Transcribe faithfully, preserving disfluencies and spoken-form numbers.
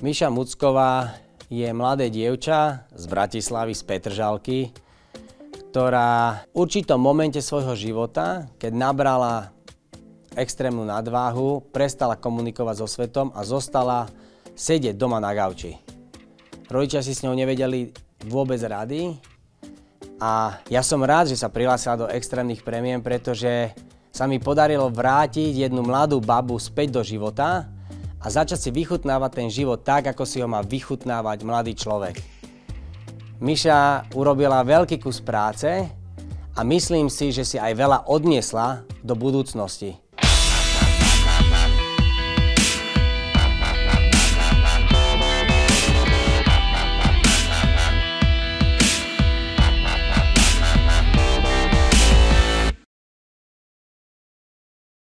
Miša Mucková je mladé dievča z Bratislavy, z Petržalky, ktorá v určitom momente svojho života, keď nabrala extrémnu nadváhu, prestala komunikovať so svetom a zostala sedieť doma na gauči. Rodičia si s ňou nevedeli vôbec rady a ja som rád, že sa prihlásila do extrémnych prémien, pretože sa mi podarilo vrátiť jednu mladú babu späť do života a začať si vychutnávať ten život tak, ako si ho má vychutnávať mladý človek. Miša urobila veľký kus práce a myslím si, že si aj veľa odniesla do budúcnosti.